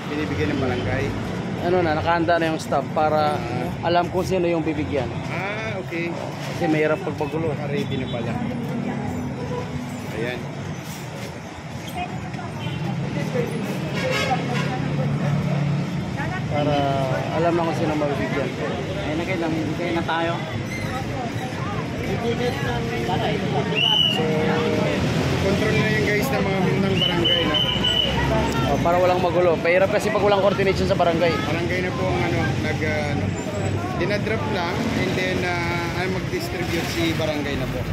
binibigyan ng barangay. Ano na, nakahanda na yung staff para alam kung sino yung bibigyan. Okay. Kasi mahirap pagpagulo. Ready na pala. Ayan. Para alam na kung sino mabibigyan. Ayun na kayo, namimigay na tayo. So, control na yan guys ng mga ng barangay na. Para walang magulo. Mahirap kasi pag walang coordination sa barangay. Barangay na po ang dinadrop lang and then mag-distribute si barangay na po.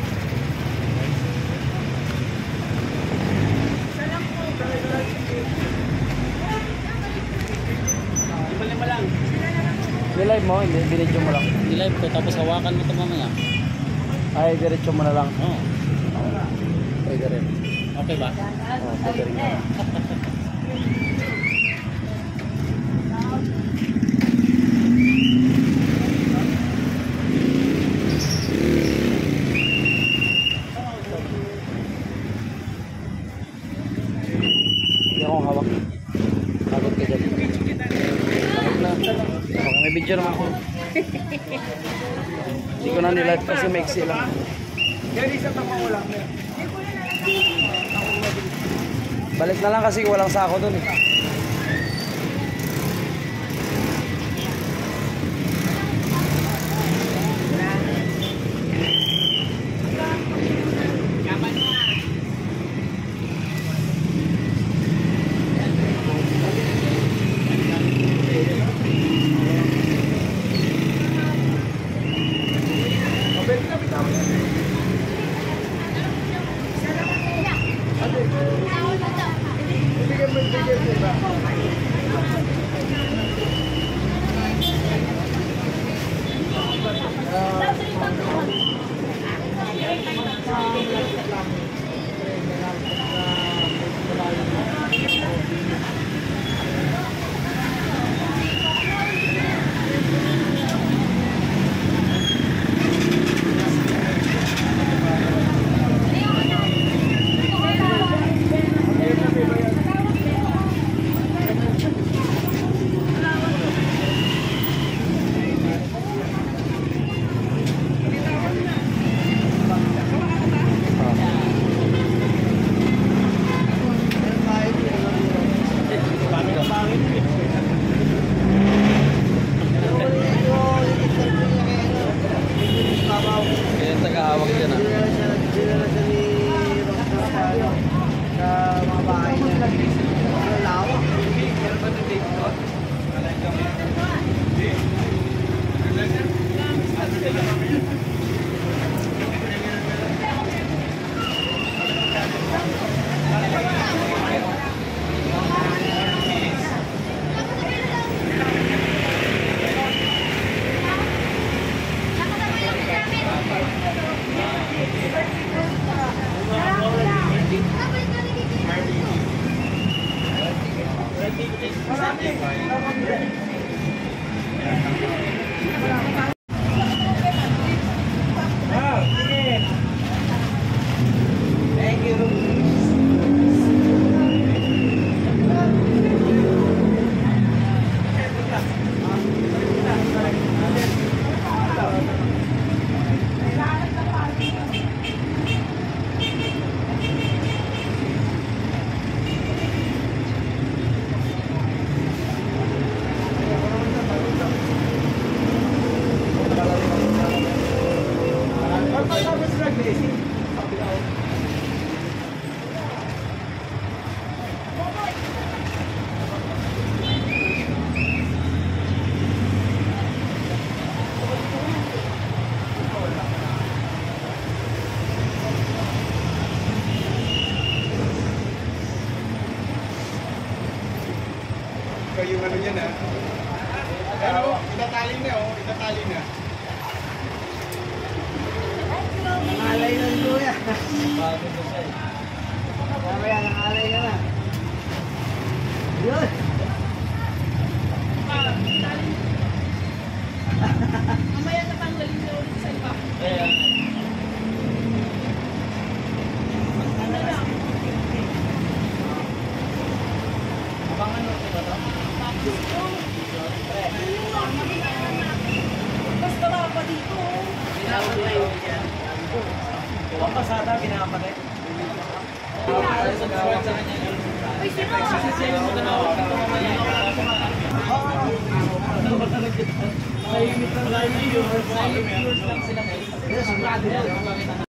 Ibalik mo lang. Nilive mo, hindi, binidyo mo lang. Nilive ko, tapos hawakan mo ito mamaya. Ay, diretso mo na lang. Oo. Pwede rin. Okay ba? Oo, pwede rin. Hindi akong hawak. Pagod ka dyan. Pagod na. Okay, may video naman ako. Hindi ko na nilive kasi maiksi lang. Balik na lang kasi walang sako dun eh. Yung ano niya na. Pero itatali na itatali na. Alay ng luya. Mamaya nakalay ka na. Yun. Mamaya na pang galing na ulit sa iba. Abangan mo ito. Ang pasada, pinapatay. Uy, sino? Ay,